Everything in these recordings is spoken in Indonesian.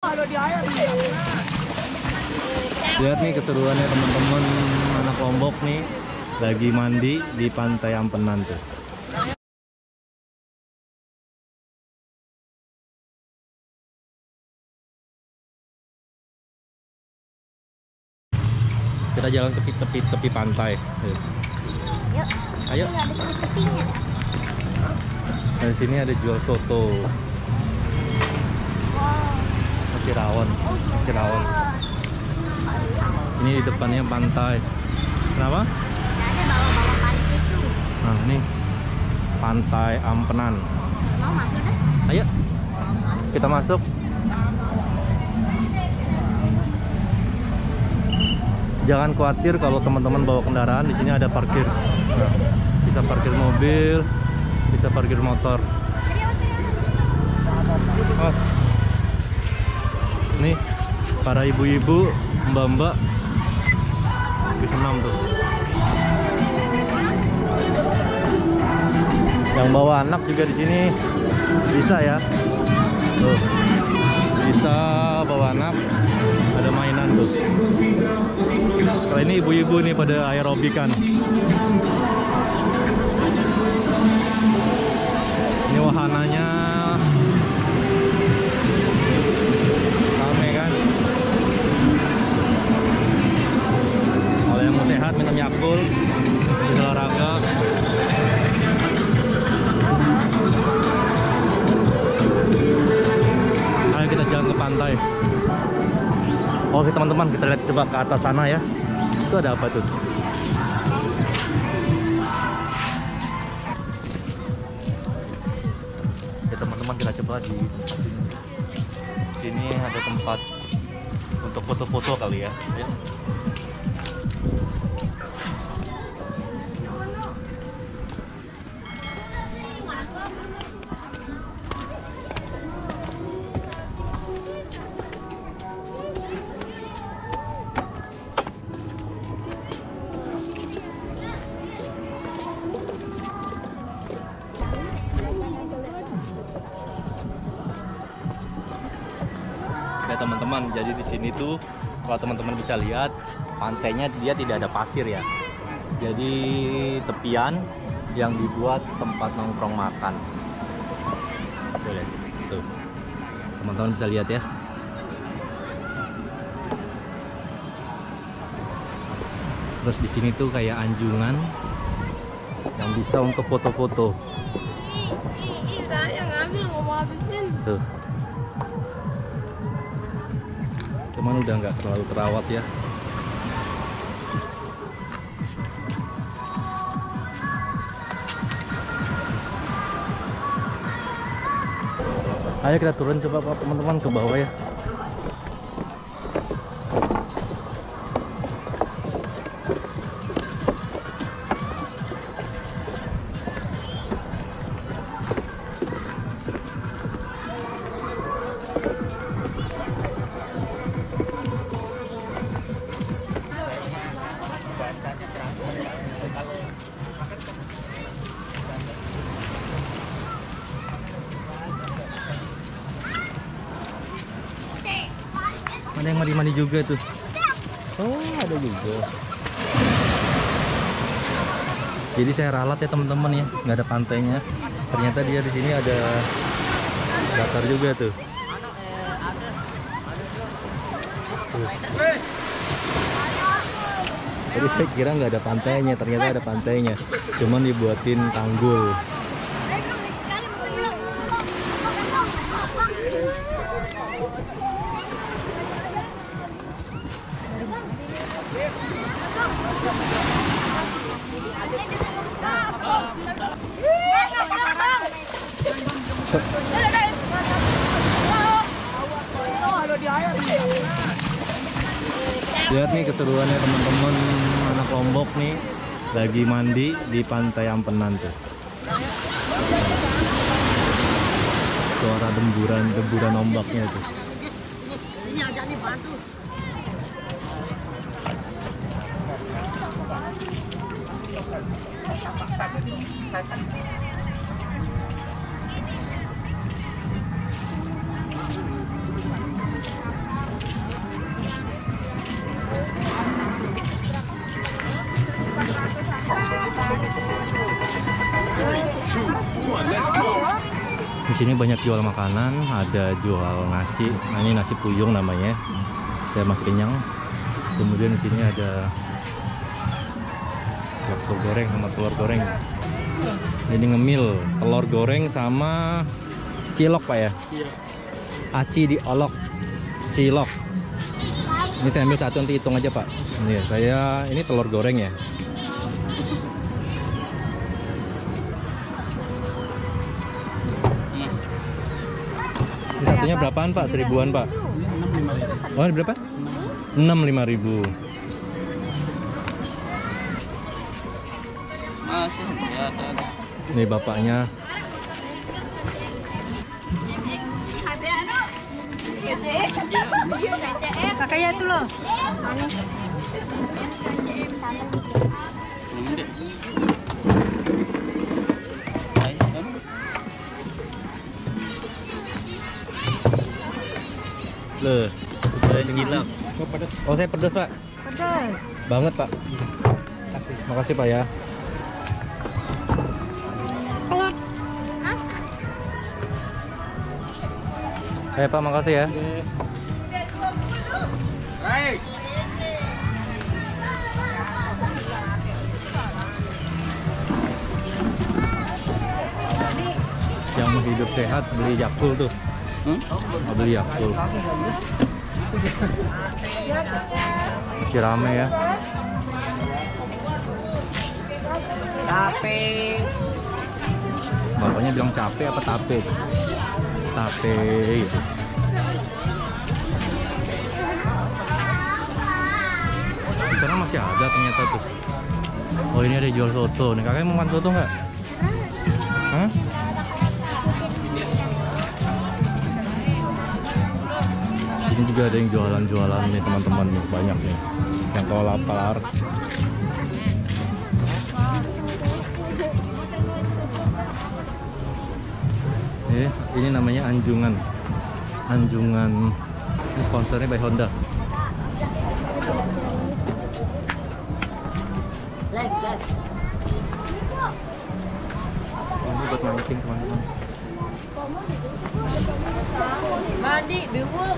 Lihat nih keseruannya teman-teman anak Lombok nih lagi mandi di Pantai Ampenan tuh. Kita jalan ke tepi pantai. Yuk. Ayo. Nah, di sini ada jual soto. Masih rawon. Ini di depannya pantai. Kenapa? Ada bawa-bawa pantai itu. Nah, ini Pantai Ampenan. Mau masuk dah? Ayo. Kita masuk. Jangan khawatir kalau teman-teman bawa kendaraan, di sini ada parkir. Nah, bisa parkir mobil, bisa parkir motor. Oh. Nih, para ibu-ibu, mbak-mbak bisa senam tuh. Yang bawa anak juga di sini bisa ya. Tuh. Bisa bawa anak, ada mainan tuh. Kalau ini ibu-ibu nih pada aerobikan. Ini wahananya rame kan. Kalau yang mau sehat minum Yakult, bisa olahraga. Ayo kita jalan ke pantai. Oke teman-teman, kita lihat coba ke atas sana ya. Itu ada apa tuh? Ya teman-teman, kita coba di sini ada tempat untuk foto-foto kali ya. Ayo. Ya teman-teman, jadi di sini tuh kalau teman-teman bisa lihat pantainya dia tidak ada pasir ya. Jadi tepian yang dibuat tempat nongkrong makan. Tuh lihat, tuh. Teman-teman bisa lihat ya. Terus di sini tuh kayak anjungan yang bisa untuk foto-foto. Yang ngambil nggak mau habisin. Tuh. Cuman udah nggak terlalu terawat ya. Ayo kita turun coba Pak, teman-teman ke bawah ya. Ada yang mandi-mandi juga tuh. Oh, ada juga. Jadi saya ralat ya teman-teman ya, nggak ada pantainya. Ternyata dia di sini ada datar juga tuh. Jadi saya kira nggak ada pantainya, ternyata ada pantainya. Cuman dibuatin tanggul. Lihat nih keseruannya teman-teman anak Lombok nih lagi mandi di Pantai Ampenan tuh. Suara demburan ombaknya tuh. Ini ada nih bantu. sini banyak jual makanan, ada jual nasi. Nah, ini nasi puyung namanya. Saya masih kenyang. Kemudian di sini ada bakso goreng sama telur goreng. Ini ngemil, telur goreng sama cilok Pak ya? Iya. Aci diolok, cilok. Ini saya ambil satu, nanti hitung aja Pak. Ini saya, ini telur goreng ya. Ini satunya berapaan Pak? 1000-an Pak? Oh, ini berapa? 65.000. Masih biasa. Nih bapaknya. Kakaknya tuh loh. Loh, saya gila. Oh, saya pedas Pak. Pedas. Banget Pak. Kasih. Makasih Pak ya. Pak, makasih ya. Yang mau hidup sehat beli Yakult tuh. Oh, beli Yakult. Masih rame ya. Capek. Bapaknya bilang capek apa tape? Tape gitu. Di sana masih ada ternyata tuh. Oh, ini ada jual soto. Nih kakak mau makan soto nggak? Hah? Ini juga ada yang jualan-jualan nih teman-teman nih, banyak nih. Yang kalau lapar. Ini namanya Anjungan. Anjungan. Ini sponsornya by Honda. Ini buat mancing teman-teman. Mandi, bingung.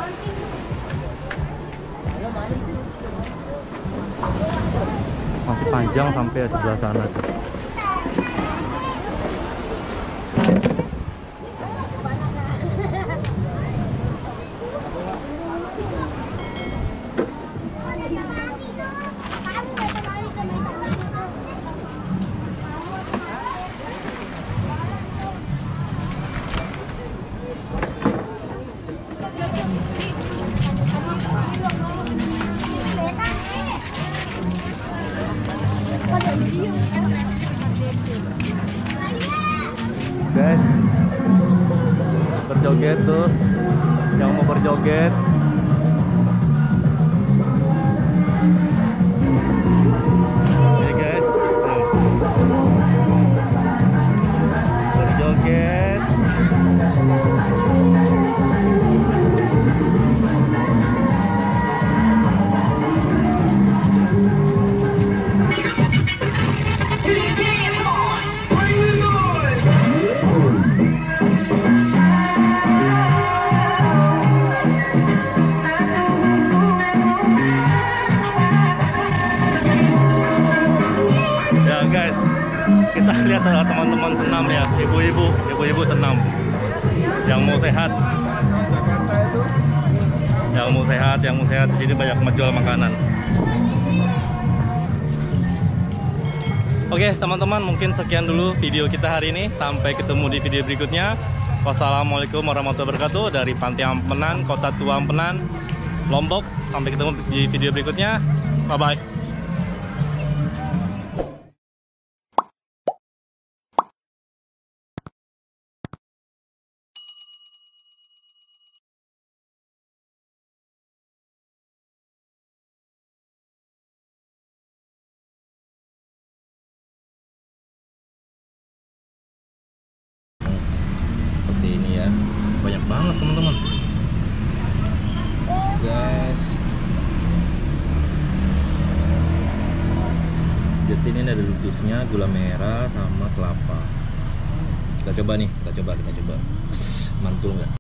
Masih panjang sampai sebelah sana tuh. Guys, berjoget tuh, yang mau berjoget. Oke guys, tuh. Berjoget. Guys, kita lihat ada teman-teman senam ya, ibu-ibu senam. Yang mau sehat, di sini banyak menjual makanan. Oke teman-teman, mungkin sekian dulu video kita hari ini. Sampai ketemu di video berikutnya. Wassalamualaikum warahmatullahi wabarakatuh dari Pantai Ampenan, Kota Tua Ampenan, Lombok. Sampai ketemu di video berikutnya. Bye bye. Ini ya, banyak banget teman-teman. Guys, jadi ini ada lukisnya, gula merah sama kelapa. Kita coba nih, kita coba. Mantul nggak?